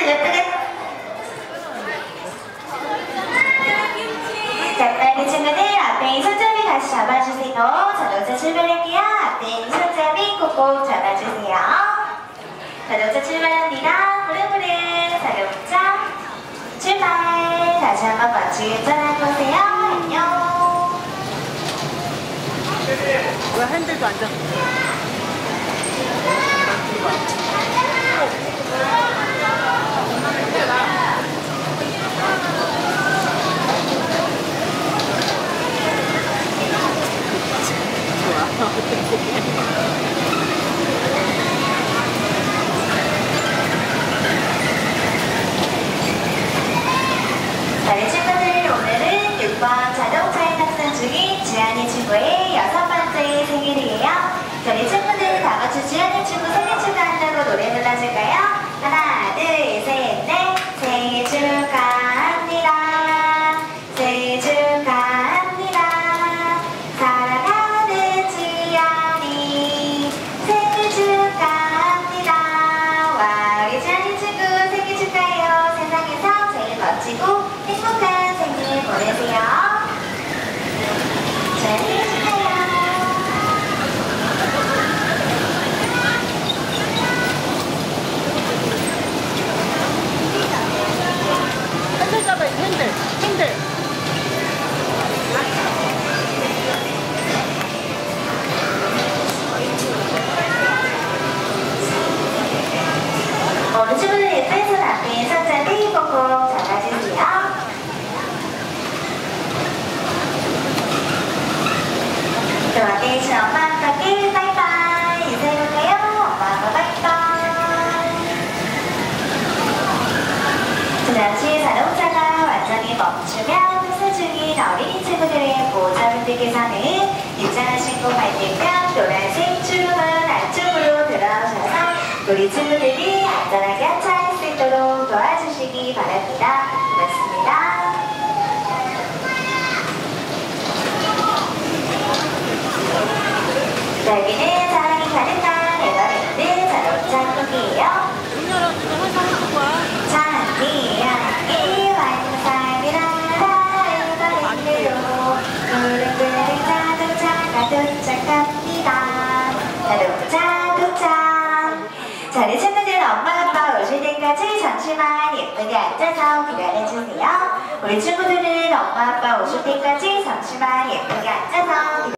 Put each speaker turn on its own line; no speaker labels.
예쁘게. 자, 빨리 친구들 앞에 이 손잡이 다시 잡아주세요. 자동차 출발할게요. 앞에 이 손잡이 꼭꼭 잡아주세요. 자동차 출발합니다. 부릉부릉 자동차 출발. 다시 한번 멋지게 운전하고 오세요. 안녕.
왜 핸들도 안 잡혀?
자, 네 친구들, 오늘은 6번 자동차에 탑승 중인 지안이 친구의 6번째 생일이에요. 자, 네 친구들, 다 같이 지안이 친구 생일 축하한다고 노래 불러줄까요? 하나, 둘, 셋, 넷. 생일 축하합니다. 생일 축하합니다. 사랑하는 지안이 생일 축하합니다. 와, 우리 지안이 친구 생일 축하해요. 세상에서 제일 멋지고 행복한 생일 보내세요. 생일 축하해요.
핸들 잡아요, 핸들.
어느 친구들 예쁜 손 앞에 손잡이 꼭꼭 잡아주세요. 또 앞에 계신 엄마 아빠께 바이바이 인사해볼까요? 엄마 아빠 바이바이. 잠시 자동차가 완전히 멈추면 탑승 중인 어린이 친구들의 보호자분들께서는 입장을 신고 밟으면 노란색 줄은 안쪽으로 들어오셔서 우리 친구들이 안전하게 하차할 수 있도록 도와주시기 바랍니다. 고맙습니다. 자, 여기는 사랑이 가득한 에버랜드 자동차 쪽이에요.
문 열어주면 항상 해줄 거야.
장미향기 환상이라라 에버랜드로 부릉부릉 자동차가 도착합니다. 자동차 도착. 자, 우리 친구들 엄마 아빠 오실 때까지 잠시만 예쁘게 앉아서 기다려주세요. 우리 친구들은 엄마 아빠 오실 때까지 잠시만 예쁘게 앉아서